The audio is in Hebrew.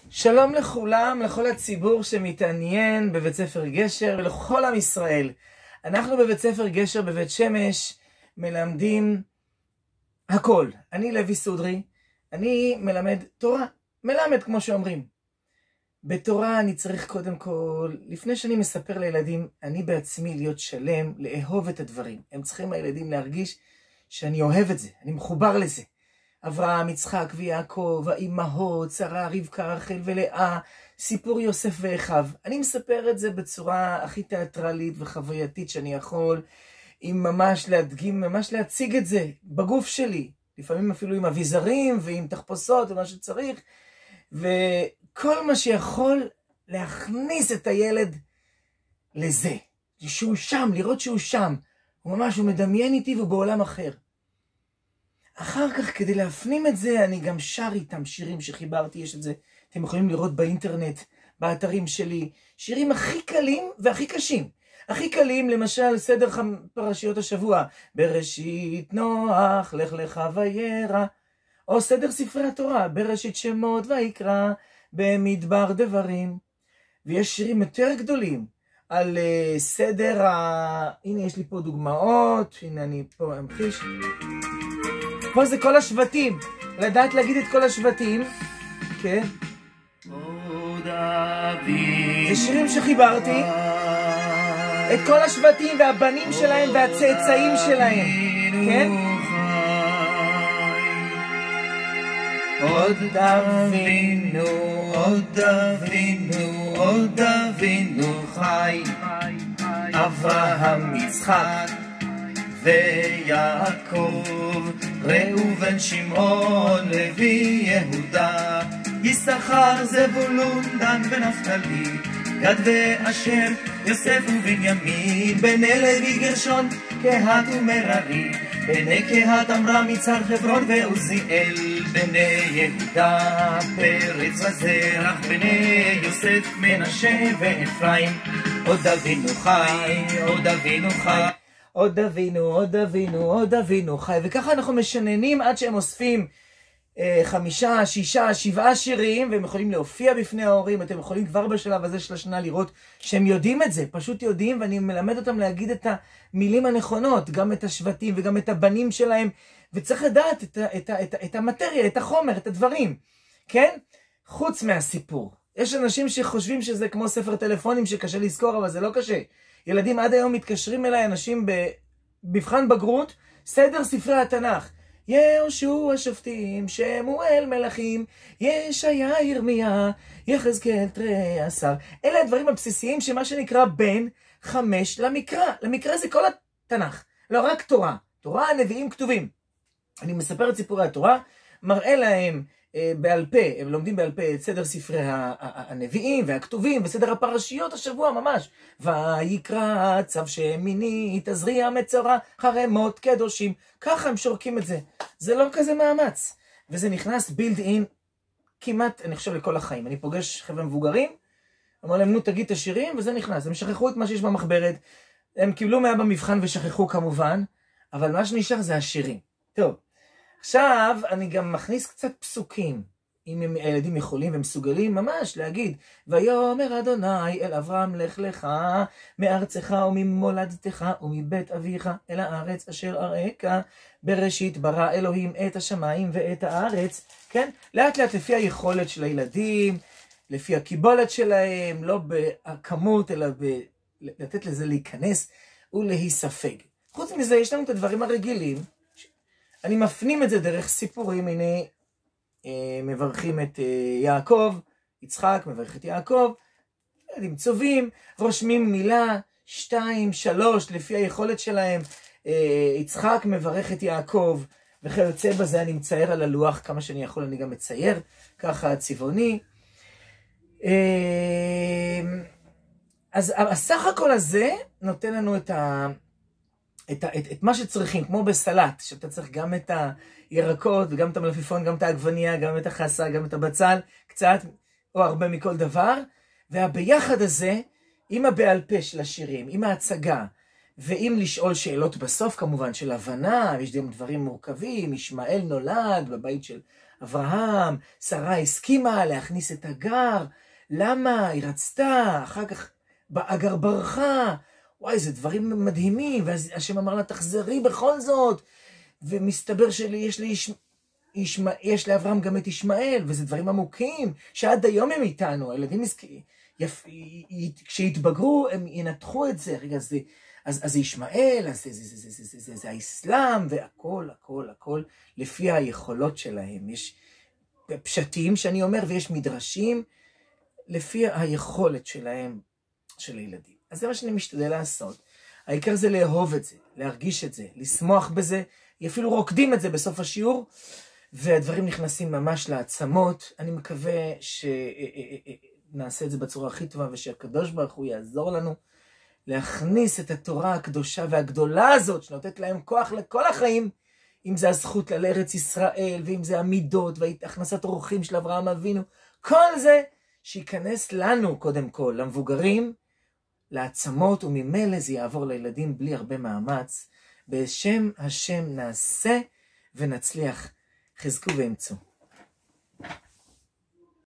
שלום לכולם, לכל הציבור שמתעניין בבית ספר גשר ולכל עם ישראל. אנחנו בבית ספר גשר בבית שמש מלמדים הכל. אני לוי סודרי, אני מלמד תורה, מלמד כמו שאומרים. בתורה אני צריך קודם כל, לפני שאני מספר לילדים, אני בעצמי להיות שלם, לאהוב את הדברים. הם צריכים הילדים להרגיש שאני אוהב את זה, אני מחובר לזה. אברהם, יצחק ויעקב, האימהות, שרה, רבקה, רחל ולאה, סיפור יוסף ואחיו. אני מספר את זה בצורה הכי תיאטרלית וחווייתית שאני יכול, עם ממש להדגים, ממש להציג את זה בגוף שלי. לפעמים אפילו עם אביזרים ועם תחפושות ומה שצריך. וכל מה שיכול להכניס את הילד לזה. שהוא שם, לראות שהוא שם. הוא ממש, הוא מדמיין איתי והוא בעולם אחר. אחר כך, כדי להפנים את זה, אני גם שר איתם שירים שחיברתי, יש את זה, אתם יכולים לראות באינטרנט, באתרים שלי, שירים הכי קלים והכי קשים. הכי קלים, למשל, סדר פרשיות השבוע, בראשית נוח, לך לך וירא, או סדר ספרי התורה, בראשית שמות ויקרא, במדבר דברים. ויש שירים יותר גדולים, על סדר הנה יש לי פה דוגמאות, הנה אני פה אמחיש. פה זה כל השבטים, לדעת להגיד את כל השבטים, כן? זה שירים שחיברתי, את כל השבטים והבנים שלהם והצאצאים שלהם, כן? עוד אבינו, עוד אבינו, עוד אבינו חי, אברהם, יצחק ויעקב, ראובן, שמעון, לוי, יהודה, יששכר, זבולון, דן ונפתלי, גד ואשר, יוסף ובנימין, בני לוי, גרשון, קהת ומררי, בני קהת, עמרם, יצהר, חברון ועוזיאל, בני יהודה, פרץ וזרח, בני יוסף, מנשה ואפרים, עוד אבינו חי, עוד אבינו חי. עוד אבינו, עוד אבינו, עוד אבינו חי. וככה אנחנו משננים עד שהם אוספים 5, 6, 7 שירים, והם יכולים להופיע בפני ההורים. אתם יכולים כבר בשלב הזה של השנה לראות שהם יודעים את זה, פשוט יודעים, ואני מלמד אותם להגיד את המילים הנכונות, גם את השבטים וגם את הבנים שלהם, וצריך לדעת את המטריה, את החומר, את הדברים, כן? חוץ מהסיפור. יש אנשים שחושבים שזה כמו ספר טלפונים שקשה לזכור, אבל זה לא קשה. ילדים עד היום מתקשרים אליי, אנשים במבחן בגרות, סדר ספרי התנ"ך. יהושע השופטים, שמואל מלכים, ישעיה ירמיה, יחזקאל תרי עשר. אלה הדברים הבסיסיים שמה שנקרא בין 5 למקרא. למקרא זה כל התנ"ך, לא רק תורה. תורה, הנביאים כתובים. אני מספר את סיפורי התורה, מראה להם בעל פה, הם לומדים בעל פה את סדר ספרי הנביאים והכתובים, וסדר הפרשיות השבוע ממש. ויקרא, צו שמיני, תזריע מצורע, חרמות קדושים. ככה הם שורקים את זה. זה לא כזה מאמץ. וזה נכנס בילד אין כמעט, אני חושב, לכל החיים. אני פוגש חבר'ה מבוגרים, אמר להם, נו תגיד את השירים, וזה נכנס. הם שכחו את מה שיש במחברת. הם קיבלו 100 במבחן ושכחו כמובן, אבל מה שנשאר זה השירים. טוב. עכשיו אני גם מכניס קצת פסוקים, אם הילדים יכולים ומסוגלים ממש להגיד, ויאמר אדוני אל אברהם לך לך מארצך וממולדתך ומבית אביך אל הארץ אשר אראך, בראשית ברא אלוהים את השמיים ואת הארץ, כן? לאט לאט לפי היכולת של הילדים, לפי הקיבולת שלהם, לא בכמות אלא לתת לזה להיכנס ולהיספג. חוץ מזה יש לנו את הדברים הרגילים, אני מפנים את זה דרך סיפורים. הנה מברכים את יעקב, יצחק מברך את יעקב, ילדים צובעים, רושמים מילה 2, 3 לפי היכולת שלהם. יצחק מברך את יעקב וכיוצא בזה. אני מצייר על הלוח כמה שאני יכול, אני גם מצייר ככה צבעוני. אז הסך הכל הזה נותן לנו את מה שצריכים, כמו בסלט, שאתה צריך גם את הירקות וגם את המלפפון, גם את העגבנייה, גם את החסה, גם את הבצל, קצת או הרבה מכל דבר, והביחד הזה, עם הבעל פה של השירים, עם ההצגה, ועם לשאול שאלות בסוף כמובן של הבנה, יש גם דברים מורכבים, ישמעאל נולד בבית של אברהם, שרה הסכימה להכניס את הגר, למה? היא רצתה, אחר כך הגר ברחה, וואי, זה דברים מדהימים, ואז השם אמר לה, תחזרי בכל זאת, ומסתבר יש לאברהם גם את ישמעאל, וזה דברים עמוקים, שעד היום הם איתנו, הילדים כשהתבגרו, הם ינתחו את זה, רגע, אז זה ישמעאל, אז זה האסלאם, והכל, הכל, הכל, לפי היכולות שלהם. יש פשטים שאני אומר, ויש מדרשים, לפי היכולת שלהם, של הילדים. אז זה מה שאני משתדל לעשות. העיקר זה לאהוב את זה, להרגיש את זה, לשמוח בזה, אפילו רוקדים את זה בסוף השיעור, והדברים נכנסים ממש לעצמות. אני מקווה שנעשה את זה בצורה הכי טובה, ושהקדוש ברוך הוא יעזור לנו להכניס את התורה הקדושה והגדולה הזאת, שנותנת להם כוח לכל החיים, אם זה הזכות לארץ ישראל, ואם זה המידות, והכנסת אורחים של אברהם אבינו, כל זה שיכנס לנו קודם כל, למבוגרים, לעצמות, וממילא זה יעבור לילדים בלי הרבה מאמץ. בשם השם נעשה ונצליח. חזקו ואמצו.